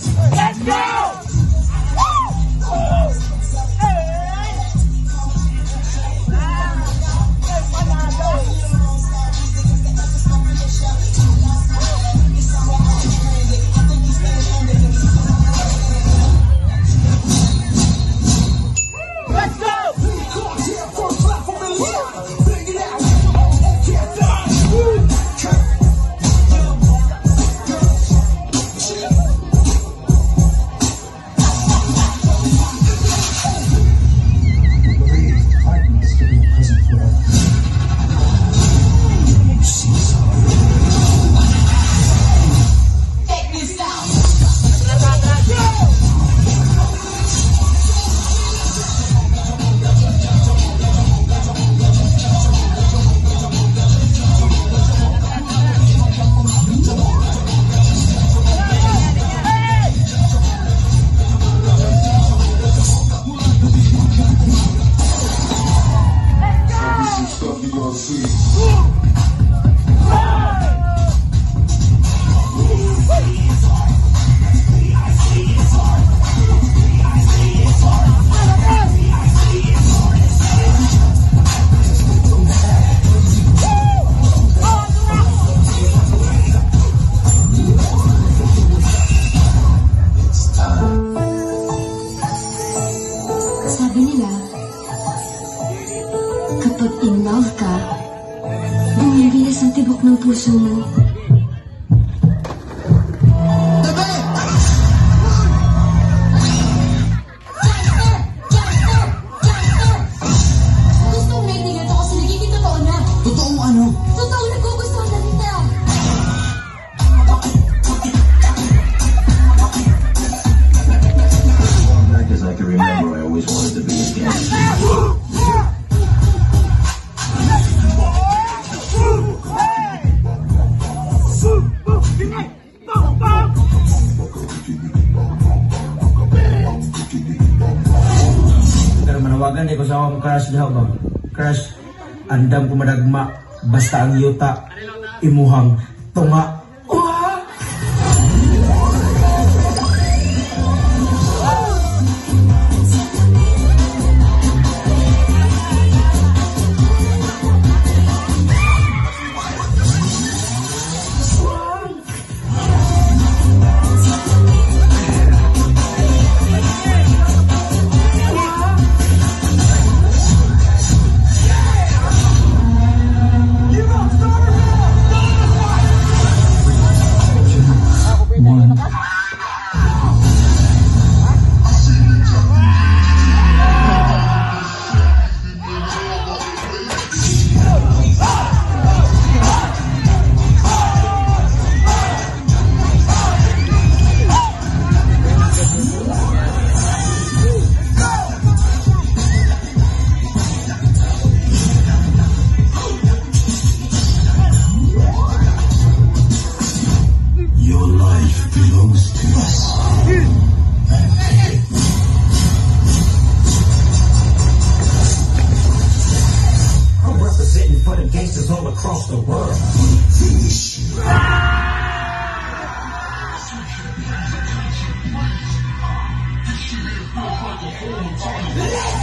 Let's go! Sabi nila, kapag in love ka, bumibilis ang tibok ng puso mo. Gusto mo naiingat ako kasi nagiging totoo na. Totoong ano? Totoo na gugustuhan na kita. Back as I can remember, I always wanted to be a gangster. Pero manawagan di ko sa akong crush diha ba? Crush, andam ko madagma, basta ang yuta, imuhang tunga. For the gangsters all across the world. Let's